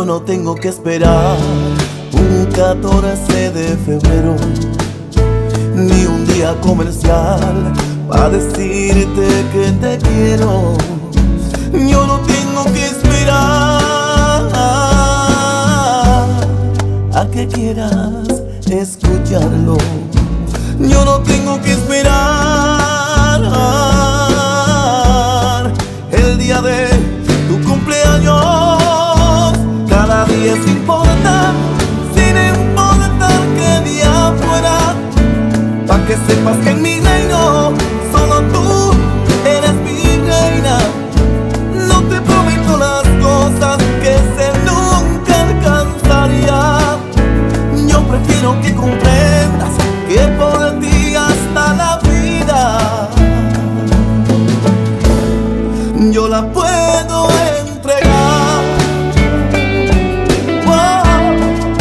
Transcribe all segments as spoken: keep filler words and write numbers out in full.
no tengo que esperar un catorce de febrero, ni un día comercial para decirte que te quiero. Yo no tengo que esperar a que quieras escucharlo. Yo no tengo que esperar el día de tu cumpleaños. Cada día es importante, sin importar qué día fuera, pa' que sepas que en mi reino solo tú eres mi reina. No te prometo las cosas que sé nunca alcanzaría. Yo prefiero que comprendas que por ti hasta la vida yo la puedo entregar. Wow.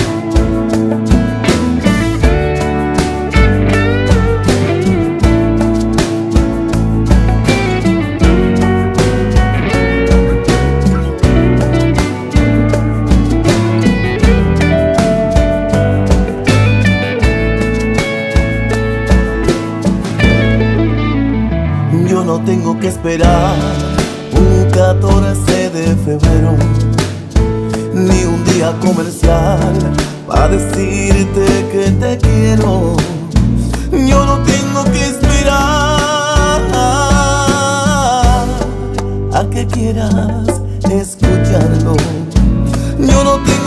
Yo no tengo que esperar un catorce de febrero, ni un día comercial para decirte que te quiero. Yo no tengo que esperar a que quieras escucharlo. Yo no tengo